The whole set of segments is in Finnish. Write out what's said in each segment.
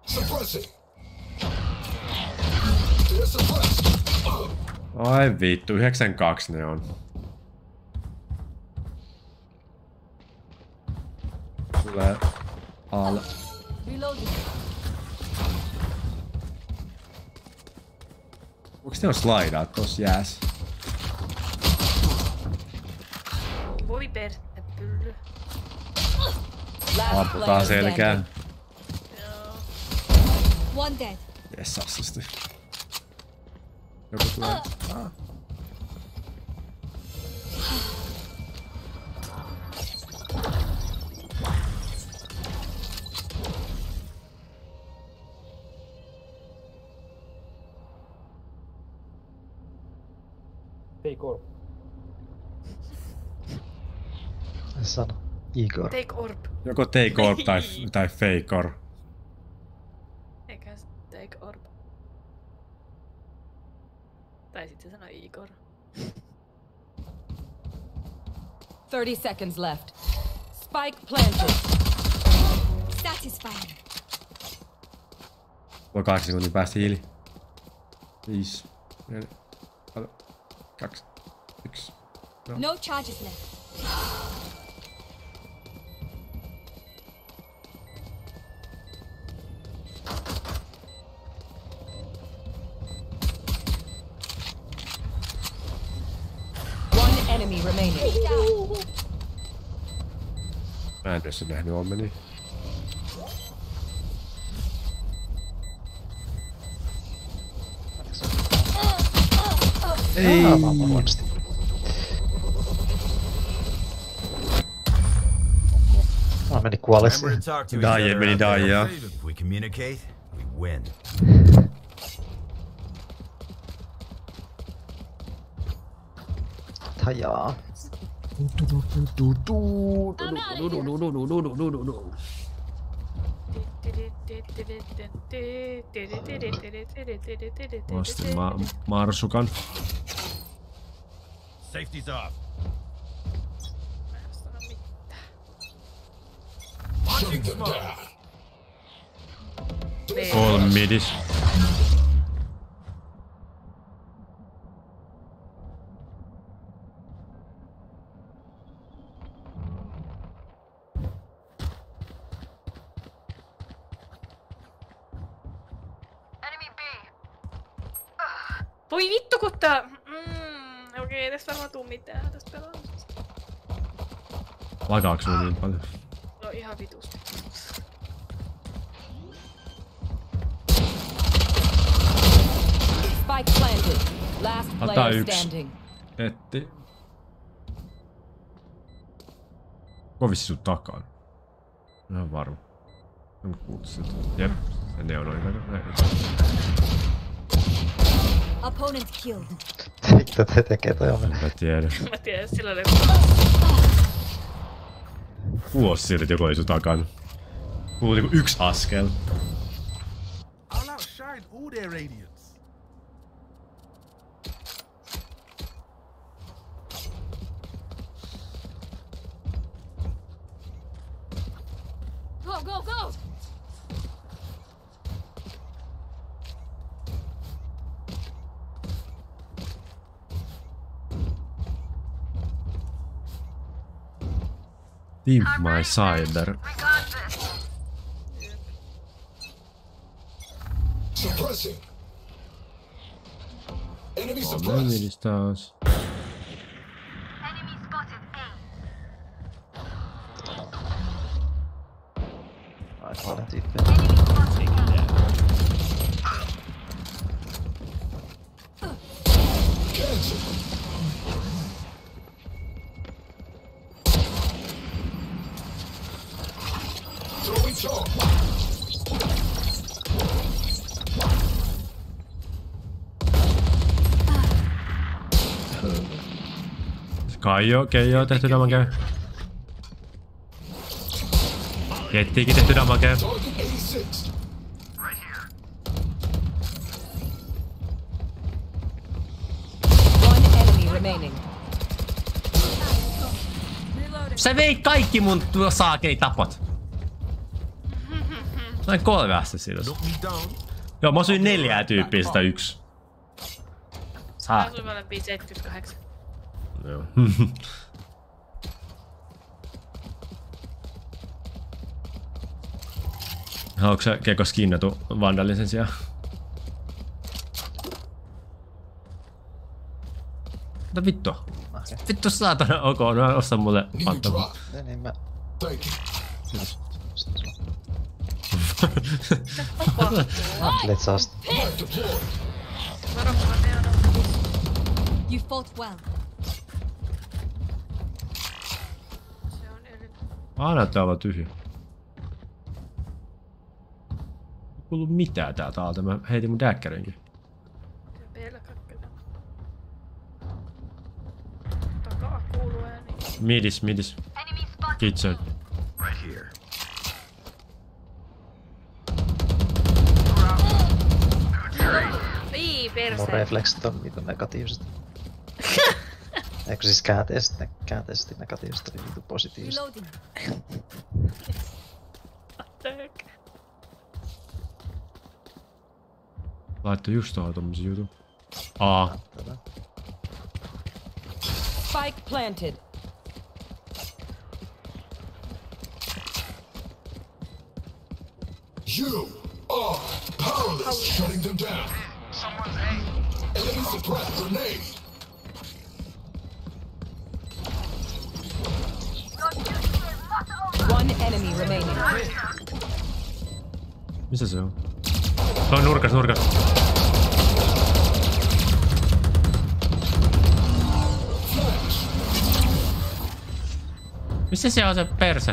Ai vittu, 92 ne on. Tulee alle. Onks ne on slidaa tossa jääs? Voi perttepylly. Amputaan selkään. One dead. Jes, assisti. Joku tulee. Take orb. Sano. Igor. Take orb. Joko take orb tai fake orb. Eikä take orb. Tai sit se sanoi Igor. 30 seconds left. Spike planted. Satisfying. Voi 8 sekunnin päästä hiili. 5, 4, 2, 1. No charges left. One enemy remaining. Mä en edes nähnyt Omeni. Ei. Meni kuolleksi. Daije meni daijaa. We communicate, we win. Tajaa. Ostin Marsukan. Safety's off. All midis. Voi vittu kun tää... Okei, ei tästä varmaan tuu mitään tästä pelaamisesta. Lagaaks sulla niin paljon? No ihan vitusti. Spike planted. Last player standing. Etti. Kovissi sun takaan. Ihan varma. Mä kuultiin siltä. Jep. Ja ne on näin. Opponent killed. Mitä te tekee toi on? Mä tiedän. Mä tiedän, sillä oli... Kuulosti siltä, että joku oli sun takana. Kuuluu niinku yksi askel. I'll outshine all their radiance. Go, go, go! Team my cider. Suppressing. Enemy suppressed. Taas. Enemy spotted A. Ai paljon tyyppejä. Keijo tehty damagea. Kettiikin tehty damagea. One enemy remaining. Sä veit kaikki mun saakei tapot. Sain 3 assassinista. Look me down. Joo, mä osuin 4 tyyppiä sitä 1. Mä Saa. asuin molempiin 78. Joo. Haluatko sä Keko skinnatu Vandalin sijaan? Mitä vittua? Vittu saatana, ok, no osta mulle Phantom. Niin mä... Thank you. Let's ask. Varomaan ne on. You fought well. Se on eri. Näyttää olla tyhjä. Ei kuulu mitään täältä alta, mä heitin mun daggerinkin. Vielä kakkeleen. Takaa kuuluu ääni. Midis. Kitchen. Right here. Ii, Mun perse. refleksit on vitun negatiiviset. Eikö siis käänteisesti negatiivista, niin vitun positiivista. Reloading. Laittoi just tuohon tommosen jutun. Aa. Tätä. Spike planted. You are powerless. Shutting them down. Enemy suppressed grenade. One enemy remaining. Missä se on? Se on nurkas. Missä se on se perse?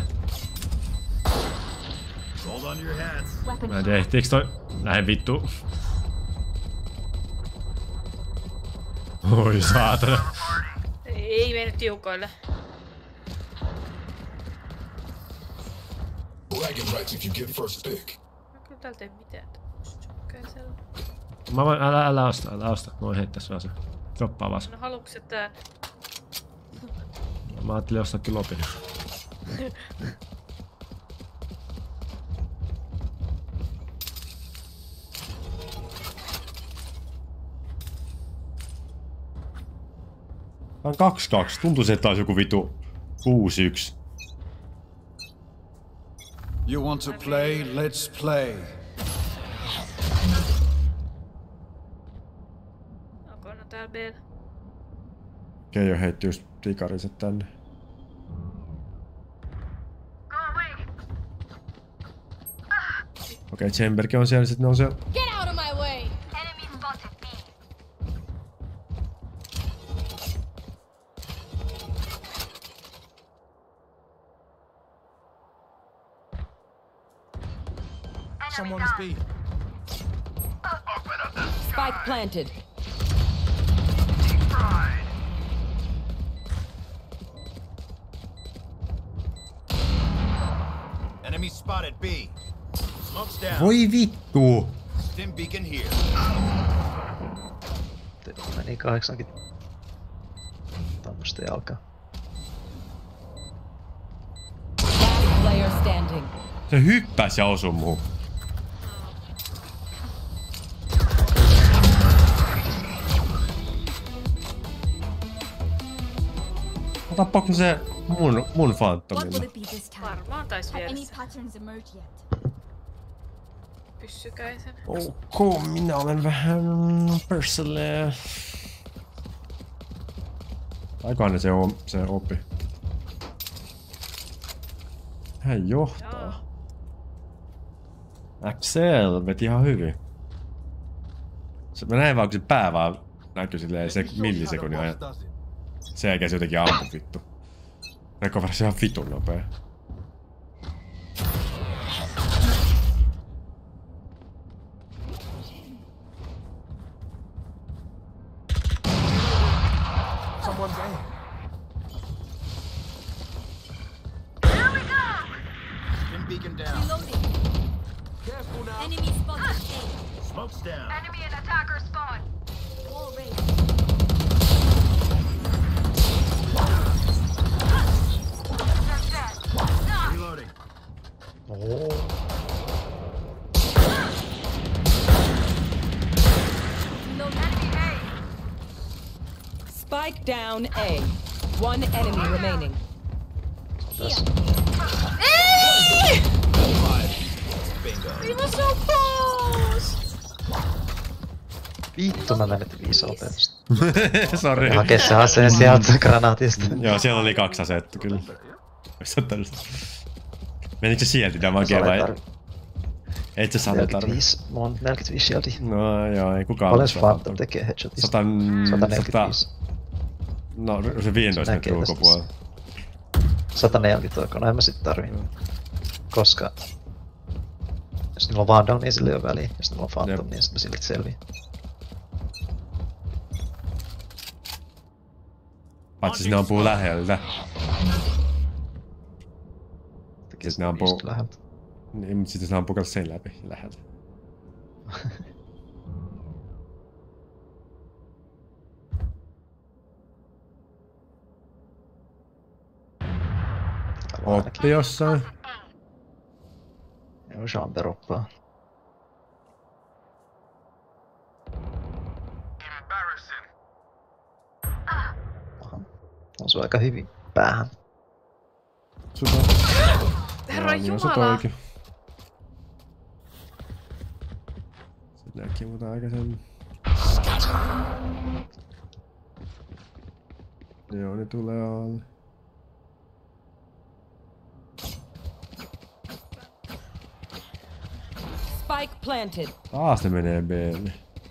Hold on to your hats. Mä en tiedä, ehtiiks toi... Lähden vittu. Oi saatana. Ei mennyt tiukoille. Bragging rights if you get first pick. Mä kyllä täältä ei mitään. Sykkäisellä. Mä voin... Älä osta. Mä voin heittää sua se. Droppaa vaan se. No haluuks, että... Mä ajattelin ostaakin lopin. Tää on 2-2. Tuntuisi, että olisi joku vitu 6-1. You want to play? Let's play. Onko no täällä B:llä? Keijo heitti just tikariset tänne. Okei, Chamberkin on siellä, sit ne on siellä. Get out of my way! Enemy spotted B. Someone's B. Spike planted. Enemy spotted B. Smoke's down. Voi vittu! Stim beacon here. Meni 80. Tämmöstä jalkaa. Last player standing. Se hyppäsi ja osui muuhun. Tappaako se mun What will Phantomilla? it be this time? Varmaan taisi Have any vieressä. patterns emerged yet? Pyssykäisen. Ok, minä olen vähän persille. Aikainen se opi. Hän johtaa. Axel veti ihan hyvin. Mä näin vaan, kun se pää vaan näkyi silleen se millisekunnin ajan. Sen jälkeen se jotenkin ampui vittu. Recoversi ihan vitun nopea. Someone's A. Stim beacon down. Reloading. Careful now. Enemy spotted A. Smoke's down. Enemy and attacker spawn. Wall raised. Reloading. Oo. Spike down A. One enemy remaining. Ei! We were so close! Vittu mä menetin 5 opetusta. Sori. Hakee se aseen sieltä granaatista. Joo, siellä oli 2 asetta kyllä. Menikö se sieltä tämä magia vai? Et sä saanut tarvitse. 45, mulla on 45 shieldia. No joo, ei kukaan. Paljon Phantom tekee headshotista? 145. No se 15 metrin ulkopuolella. 140 no en mä sit tarvii. Koska... Jos niillä on Vandal, niin sillä ei oo väliä. Jos niillä on Phantom, niin sitten silti selviää. Paitsi sinne ampuu läheltä. Siis ne ampuu... läheltä. Niin, mutta sitten se ampuu kanssa sen läpi läheltä. Oppi jossain. Joo, Chamber oppaa. Aha. Osuu aika hyvin päähän. Herra Niin on se Jumala! toikin. Se näki muuta aikaisemmin. Joo, ne tulee alle. Spike planted. Taas ne menee B:lle.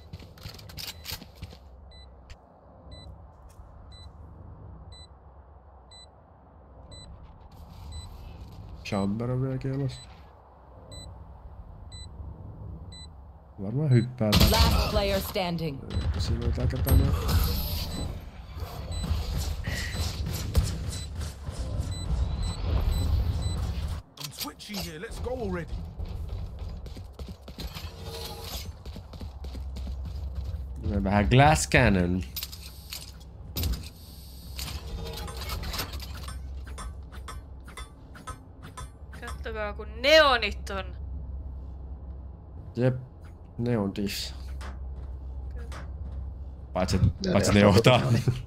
Chamber on vielä kielossa. Varmaan hyppää. Last player standing. Siinä on tää kertaa nää. I'm twitchy here. Let's go already. Vähän glass cannon. Kattokaa kun neonit on. Jep, ne on dish. Paitsi ne johtaa.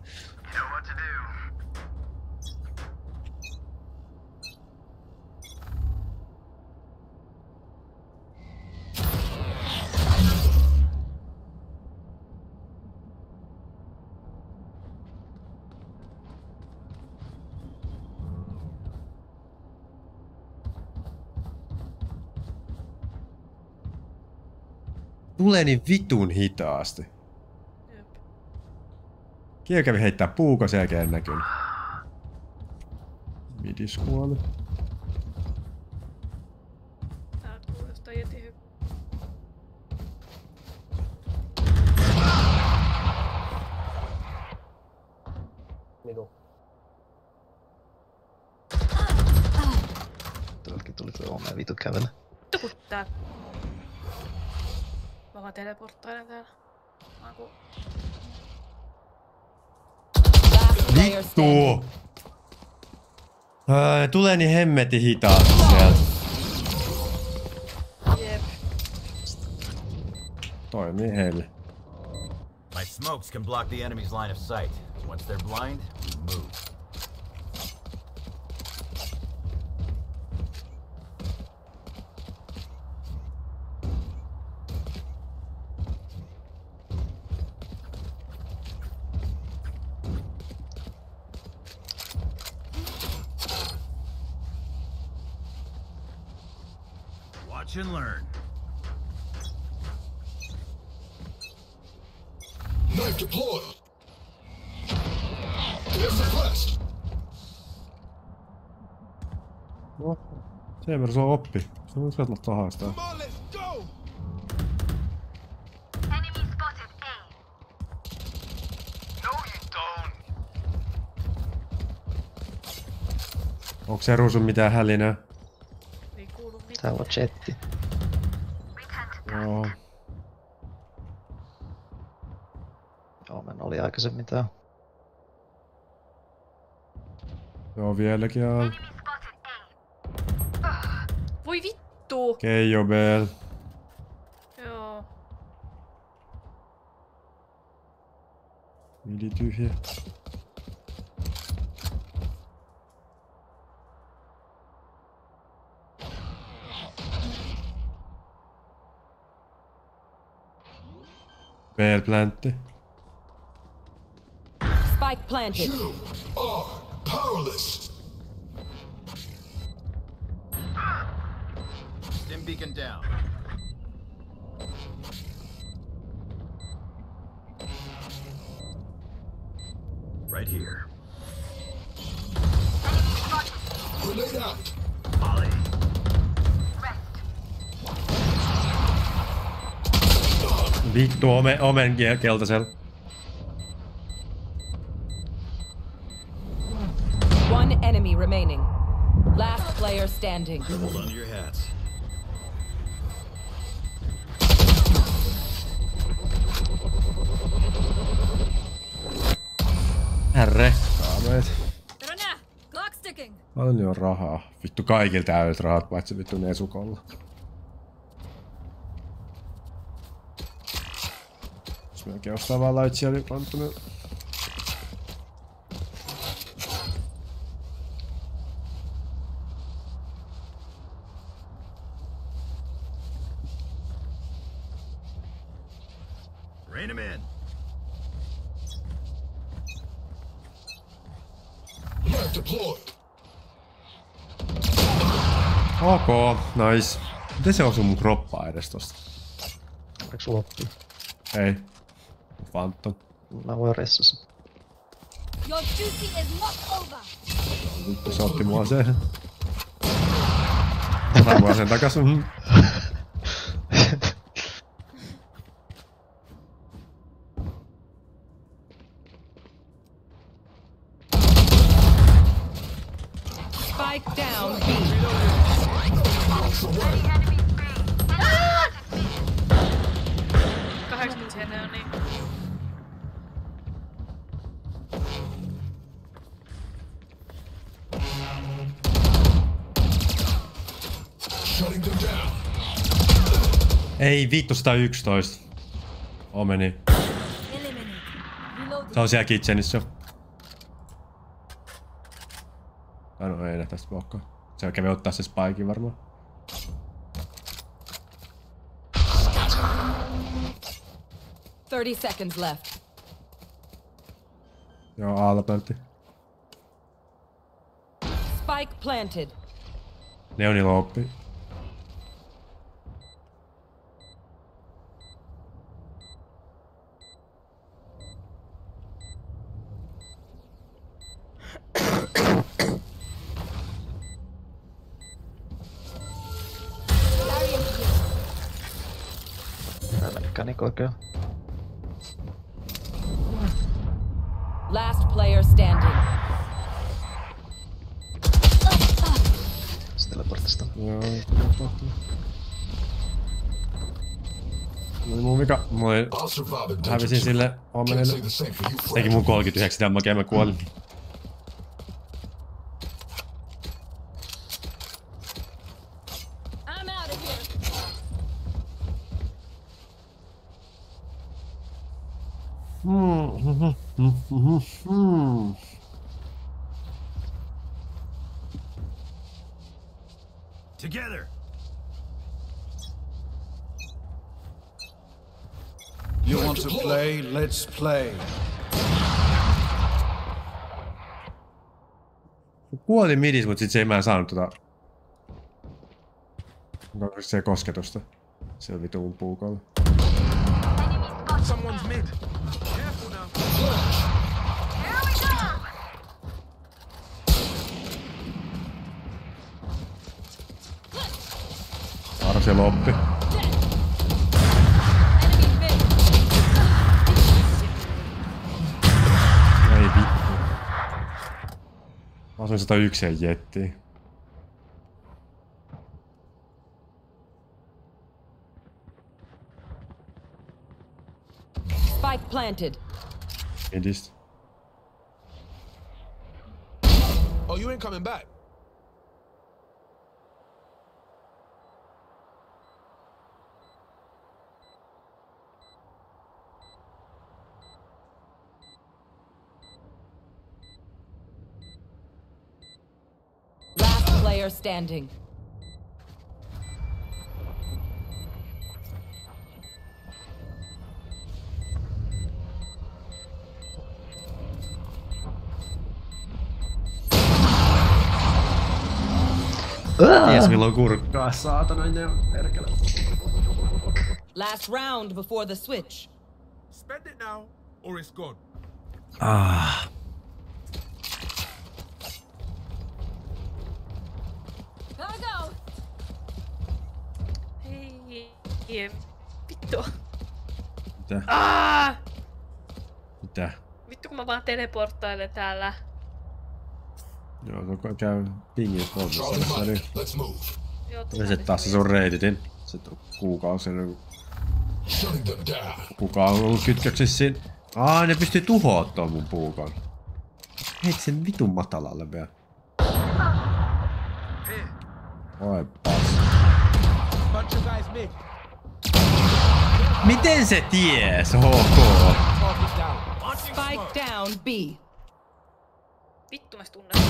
Tulee niin vitun hitaasti. Kiel kävi heittää puuko, sen jälkeen näkynyt. Midis kuoli. Täältä kuuluu jostain jäti Tuoltakin tuli tuo omeen vitu kävellä. tukuttaa. Mä vaan teleporttailen täällä. Player standing. Tulee niin hemmetin hitaasti sieltä. Jep. Toimii heille. My smokes can block the enemy's line of sight. Once they're blind, we move. Watch and learn. Knife deployed. They're suppressed. No, sen verran se on oppi. Se on sieltä haastaa. Come on, let's go. Enemy spotted A. No, you don't. Onko se ruusun mitään hälinää? Ei kuulu mitään. Täällä on jetti. Joo. Omen oli aikaisemmin tää. Joo, vieläkin on. Voi vittu! Keijo Bell. Joo. Midi tyhjä. Bell plantti. Spike planted. You are powerless. Stim beacon down. Right here. Grenade out. Molly. Vittu omen keltaisella. One enemy remaining. Last player standing. Hold on to your hats. Herre. Kaameet. Rana, clock sticking. Paljon rahaa. Vittu kaikilta täydet rahat, paitsi vittu Nesukolla. Jos melkein ostaa vaan Lightshieldin Phantomilla. Rein him in. Knife deployed. Ok, nice. Miten se osui mun kroppaa edes tosta? Oliko sulla loppu? Ei. Phantom. Mä voin ressassa. Your duty is not over. Vittu se otti mua se. Mä voin sen takas. Spike down B. 8 ne on niin. Shutting them down. Ei vittu 111. Omeni. Eliminate. Reload. Se on siellä kitchenissä. No ei tästä blokkaa. Se kävi ottaa se spikein varmaan. Thirty seconds left. Joo, Aalla plantti. Spike planted. Neoni loppi. Mä menikään niinku oikein. Last player standing. Se teleportista. Joo, mun vika. I'll survive a Hävisin dungeon. sille Can't Omenille. say the same for you, Teki friend. mun 39 damagea, mä kuolin. I'm out of here. Together. You want to play? Let's play. Kuolin midis, mut sit se ei mä saanut Onko se kosketusta? Se on vitun puukolla. Someone's mid. Careful now. Arse loppi. Ei vittu. Mä asuin 101 ja jettiin. Spike planted. Midistä. Oh, you ain't coming back. player standing. Ties milloin kurkkaa, saatana ne on perkele. Last round before the switch. Spend it now, or it's gone. Gotta go. Hei. Vittu. Mitä? Mitä? Vittu kun mä vaan teleporttailen täällä. Joo, koko käy pingin Charlie polvissa Mike, nyt. let's move. Joo, Ja sit taas se sun reititin. Sit on kuukausi, Shutting them down. kuka on ollut kytköksissä siinä. Ne pystyy tuhoamaan mun puukon. Heit sen vitun matalalle vielä. Oi pas. Bunch of guys mid. Miten se ties, HK? Target down. Launching Spike smoke. down B. Vittu mä tunnen.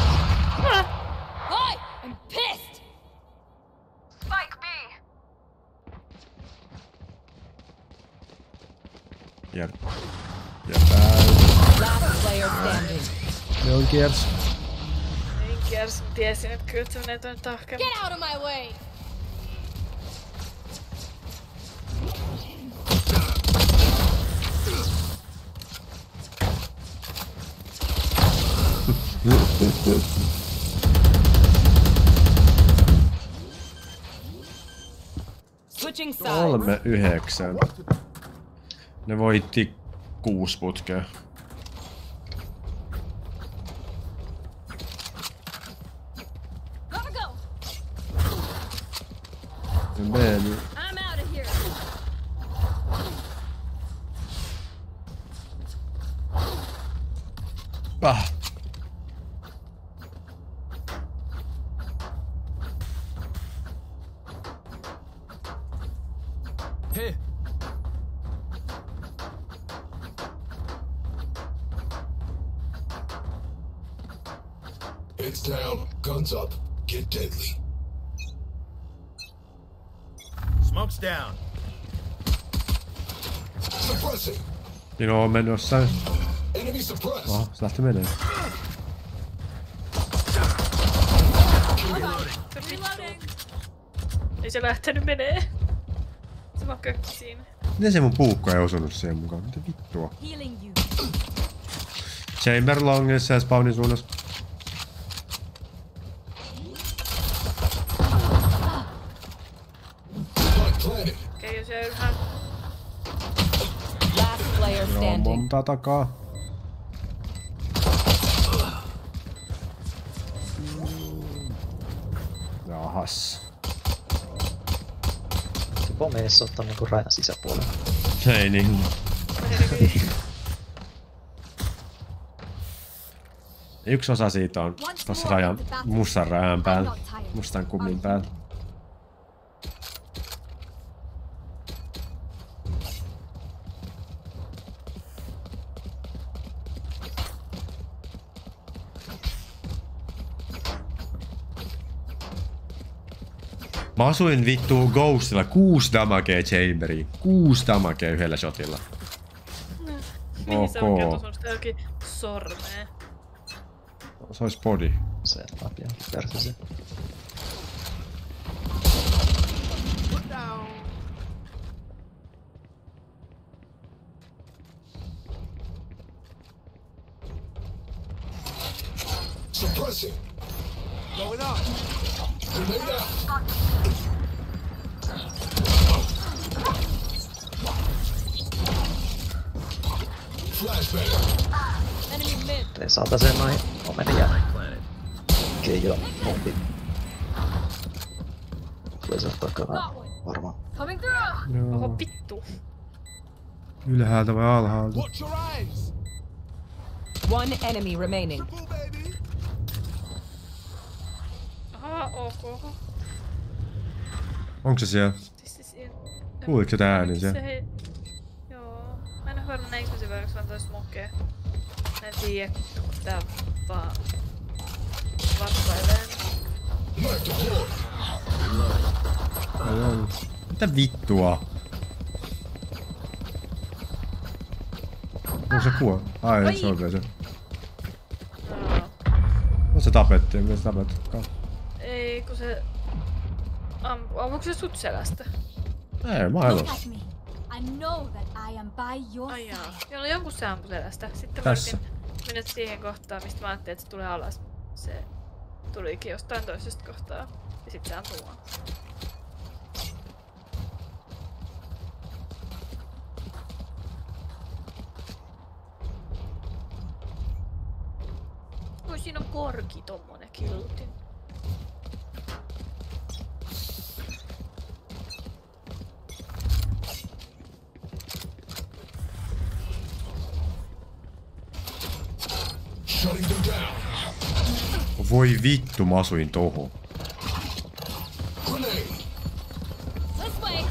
Hi! I'm pissed! Ja tää. Last player standing. Ne on kiersi. Niin kiersi, mä tiesin, että kyllä se menee tuonne tahkeen. Get out of my way! Switching sides. 3-9. Ne voitti 6 putkea. Gotta go! Ne meni. I'm out of here! Here. Heads down, guns up, get deadly. Smoke's down. Suppressing. Siinä on mennyt jossain. Enemy suppressed. Oho, se lähti menee. Reloading! Ei se lähtenyt menee. Se vaan kökki siinä. Miten se mun puukko ei osunut siihen mukaan? Mitä vittua? Healing you. Chamber longissa ja spawnin suunnassa. Spike planted. Okei, jos se ylhäällä. Last player Joo, standing. monta takaa. Jahas. Se pomeissa ottaa niinku rajan sisäpuolella. Ei niin. Yksi osa siitä on tossa rajan mustan rajan päällä. Mustan kummin päällä. Mä asuin vittu Ghostilla 6 damagea chamberiin. 6 damagea yhdellä shotilla. Mihin se on Ok. kertonut semmoista jokin sormea? Se ois body. Se lapia persese. Put down. Suppressing. Going up. Grenade out. Flashbang. Enemy mid. Ei saataseen noihin omeni ja keijillä pompi. Tulee se takana varmaan. Coming through! Oho, vittu. Ylhäältä vai alhaalta? Watch your eyes. One enemy remaining. Triple, baby. Aha, ok. Onko se siellä? Kuuliko se tää ääni siellä? Se... Joo. Mä en oo varma näinkö mä se verran vaan toi smokea. Mä en tiiä, kun tää vaan vatsailee. Mitä vittua? No se kuo. Ai, se on vielä se. No se tapettiin, miten se tapettikaan? Ei, kun se... Ampuuko se sut selästä? Ei, mä en Look at me. I know that I am by your Ai jaa. side. Joo, no jonkun se ampui selästä. Sitten Tässä. mä yritin mennä siihen kohtaan, mistä mä ajattelin, että se tulee alas. Se tulikin jostain toisesta kohtaa. Ja sit se ampui mua. Oi, siinä on korki tommonen killutin. Shutting them down. Voi vittu, mä asuin tohon. Grenade. This way.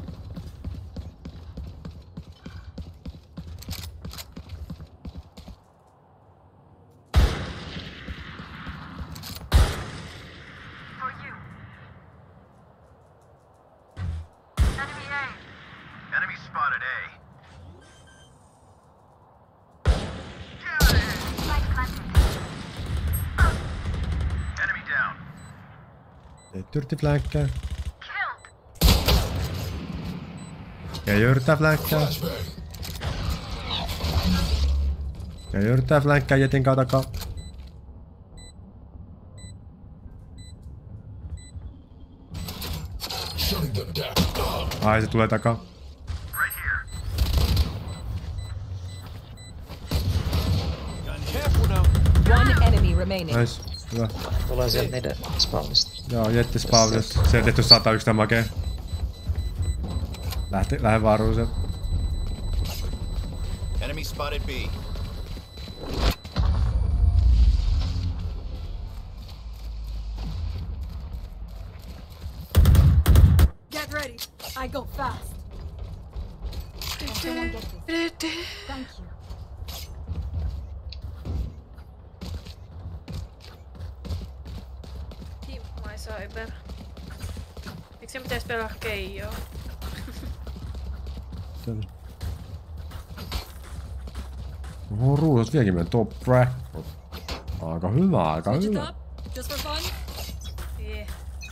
Enemy spotted A. Enemy down. Yritti flankkää. Ja yrittää flankkää. Flashbang. Ja yrittää flankkää jetin takaa. Shutting them down. Ai, se tulee takaa. Right here. Careful now. One enemy remaining. Nice. Hyvä. Tulee sieltä niiden spawnista. Joo, jetti spawnissa. Se on tehty 101 makee. Lähde vaaruun se. Enemy spotted B. Get ready. I go fast. Can someone get this? Thank you. Team My Cyber. Miksi se pitäis pelaa Keijoa? Oho, ruusat vieläkin meidän top track. Aika hyvä, aika Switch it hyvä. up. Just for fun. Yeah.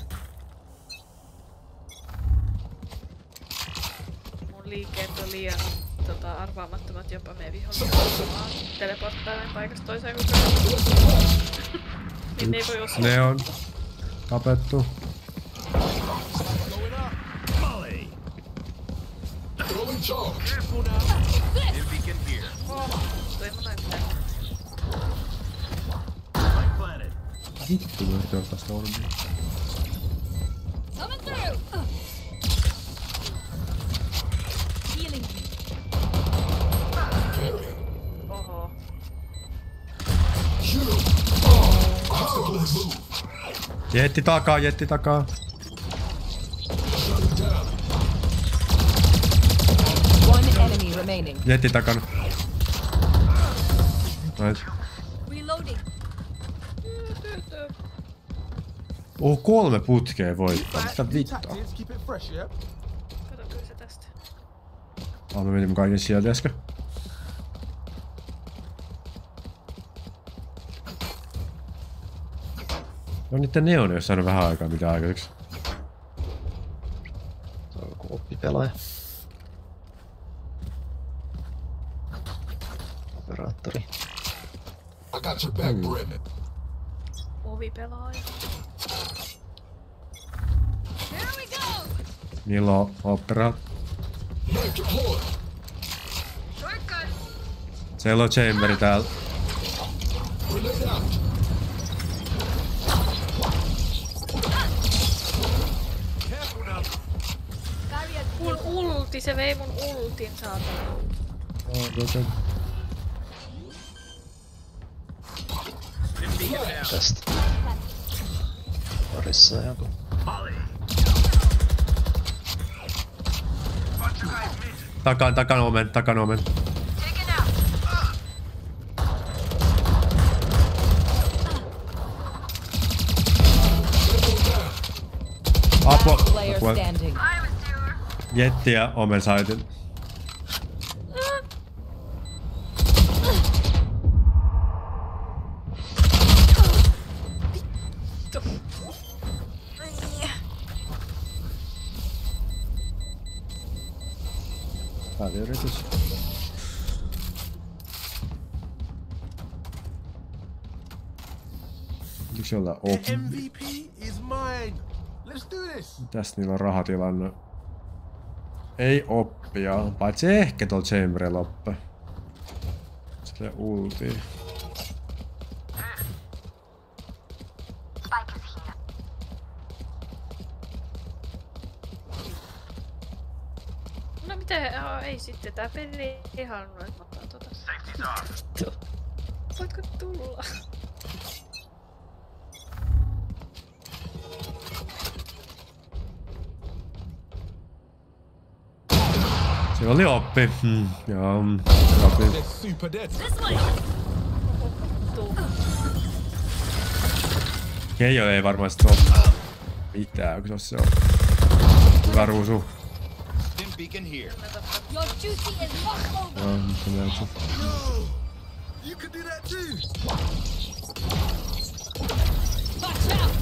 Mun liikkeet on liian arvaamattomat, jopa me vihollinen teleporttailen paikasta toiseen kun niin ne ei voi osua. Ne on tapettu. Throwing charge. Dim beacon here. Toi mun näyttää. Light planted. Vittu, mä yritän ottaa sitä ormia. Coming through. Healing. Oho. Shoot. Obstacle removed. Jetti takaa, jetti takaa. Shutting down. One enemy remaining. Jetti takana. Nice. Reloading. Oh, 3 putkea voittaa. Mitä vittua? Tactics, keep it fresh, yeah? Kato kyllä se tästä. Mä menin kaiken sieltä äsken. No niitten neon ei oo saanut vähän aikaa mitä aikaiseksi. Se on joku oppipelaaja. Operaattori. I got your back, Brennan. Ovipelaaja. Here we go. Niillä on opera. Knife deployed. Siellä on chamberi täällä. Grenade out. Careful now. Mun ulti, se vei mun ultin saatana. Tästä. Parissa joku. Takana omen, takana omen. player puolella. standing. Jetti ja Omen saitin. Väliyritys. Miksi olla The oppi? MVP is mine. Let's do this. Mitäs niillä on rahatilanne? Ei oppia, paitsi ehkä tuolla Chamberilla oppe. Sille ultiin. No mitä? Ei sitten, tää peli ei halunnut, että mä otan tota. Voitko tulla? Se oli oppi. Joo, oppi. They're super dead. Keijo ei varmasti oo mitään, kun se on hyvä ruusu. Stim beacon here. Your duty is not over. Joo, se näyttää. No, you can do that too. Watch out.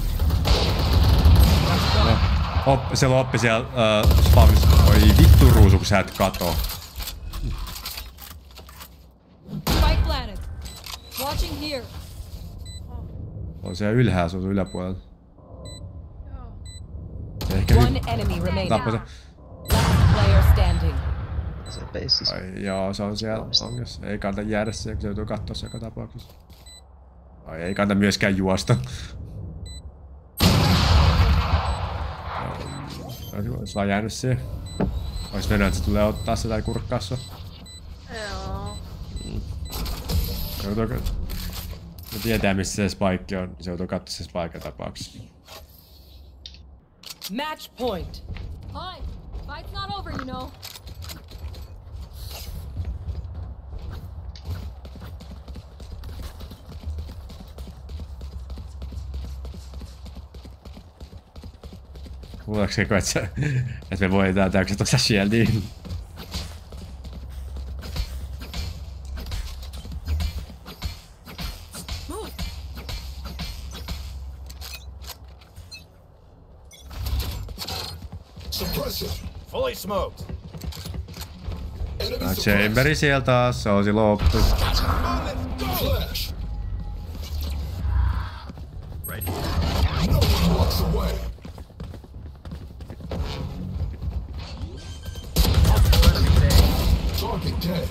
Siellä on oppi siellä spawnissa. Oi vittu ruusu, kun sä et kato. Spike planted. Watching here. On siellä ylhäällä, se on yläpuolella. Joo. Ehkä One enemy remaining. tappo se. Last player standing. Se peissis. Ai joo, se on siellä ongessa. Ei kannata jäädä siihen, kun se joutuu kattoo se joka tapauksessa. Ai ei kannata myöskään juosta. Olisi vaan jäänyt siihen. Ois mennyt, että se tulee ottaa se tai kurkkaa sua. Joo. Joutuu... Ne tietää missä se spike on, se joutuu kattoo se spike tapauksessa. Match point. Hi. Fight's not over, you know. Luuleeko, että me voidaan täykset tuossa shieldiin? Suppressor. Fully smoked. Enemy Chamberi sieltä taas, se on silloin oppi. Flash. Right here. No one walks away. Target dead.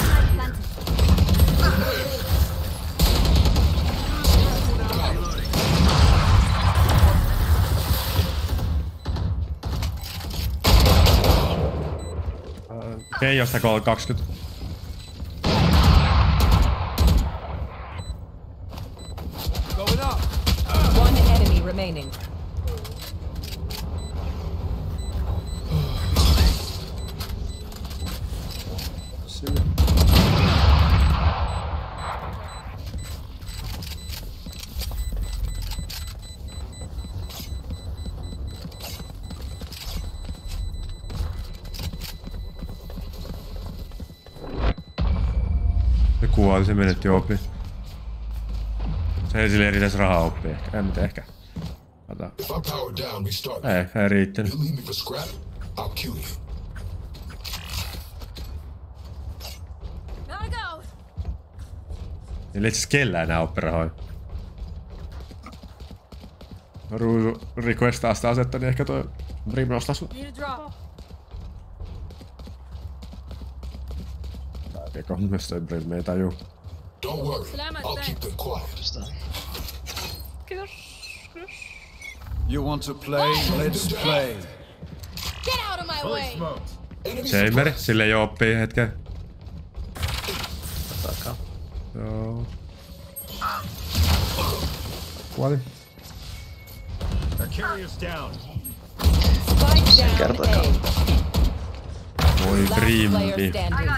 Keijosta 20. Going up. One enemy remaining. Se kuoli, se menetti oppi. Se ei sille riitäis rahaa oppia ehkä. Ei mitään ehkä. Katsotaan. If I power down, restart. Ei riittänyt. You leave me for scrap, I'll kill you. Gotta go. Niillä ei itse kellään nää oppirahoja. Ruusu requestaa sitä asetta, niin ehkä toi Brim nostaa sua. Need a drop. Eikö myös toi Brim ei tajuu. Don't worry, Salamat, I'll keep them quiet. Kiitos. Kiitos. You want to play? Let's play. Get out of my Fully way. smoked. Enemy Chamberi, sille ei oo oppia hetken. Takaa. Joo. Kuoli. Our carrier's down. Spike down Kertokaa. A. Voi Last player Brimmi. standing.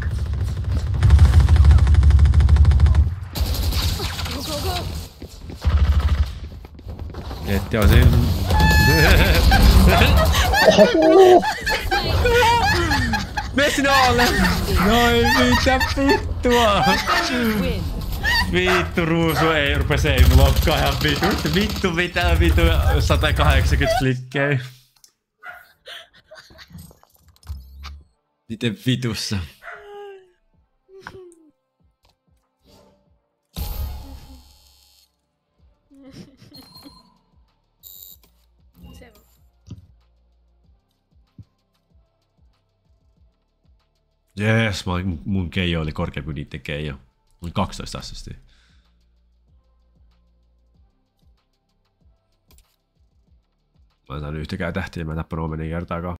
Go, go, go. Jetti on siinä. Mene sinne alle! Noin, mitä vittua! Win. Vittu ruusu ei rupese ei blokkaa ihan vittu. Vittu mitä vittu 180 flikkejä. Miten vitussa? Jees, mun keijo oli korkeampi kuin niitten keijo. Mun 12 assistia. Mä en saanut yhtäkään tähtiä, mä en tappanut omeni kertaakaan.